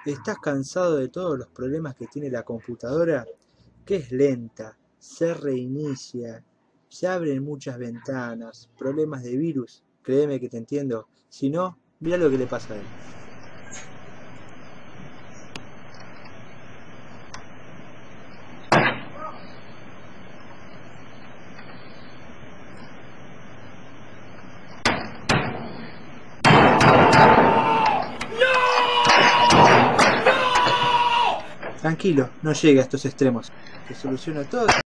¿Estás cansado de todos los problemas que tiene la computadora? Que es lenta, se reinicia, se abren muchas ventanas, problemas de virus. Créeme que te entiendo. Si no, mira lo que le pasa a él. Tranquilo, no llegue a estos extremos. Te soluciono todo.